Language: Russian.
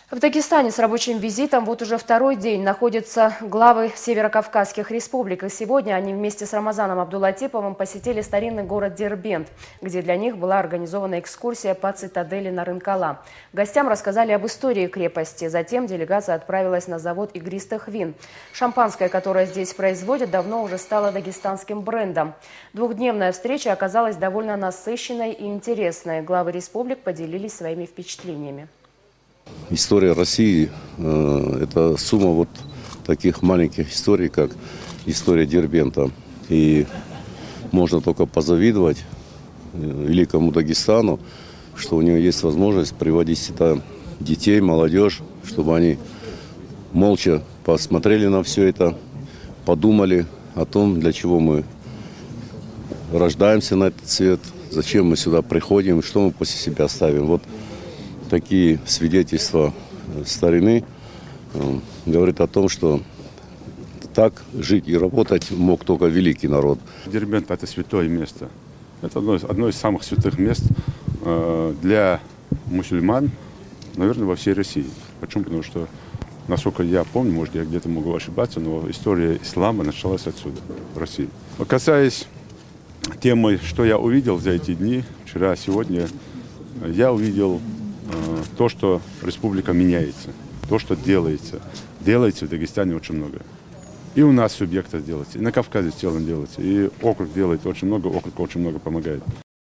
В Дагестане с рабочим визитом вот уже второй день находятся главы северокавказских республик. И сегодня они вместе с Рамазаном Абдулатиповым посетили старинный город Дербент, где для них была организована экскурсия по цитадели Нарынкала. Гостям рассказали об истории крепости. Затем делегация отправилась на завод игристых вин. Шампанское, которое здесь производят, давно уже стало дагестанским брендом. Двухдневная встреча оказалась довольно насыщенной и интересной. Главы республик поделились своими впечатлениями. История России – это сумма вот таких маленьких историй, как история Дербента. И можно только позавидовать великому Дагестану, что у него есть возможность приводить сюда детей, молодежь, чтобы они молча посмотрели на все это, подумали о том, для чего мы рождаемся на этот свет, зачем мы сюда приходим, что мы после себя оставим. Вот такие свидетельства старины говорят о том, что так жить и работать мог только великий народ. Дербент – это святое место. Это одно из самых святых мест для мусульман, наверное, во всей России. Почему? Потому что, насколько я помню, может, я где-то могу ошибаться, но история ислама началась отсюда, в России. Касаясь темы, что я увидел за эти дни, вчера, сегодня, я увидел то, что республика меняется, то, что делается. Делается в Дагестане очень много. И у нас субъектов делается, и на Кавказе в целом делается, и округ делает очень много, округ очень много помогает.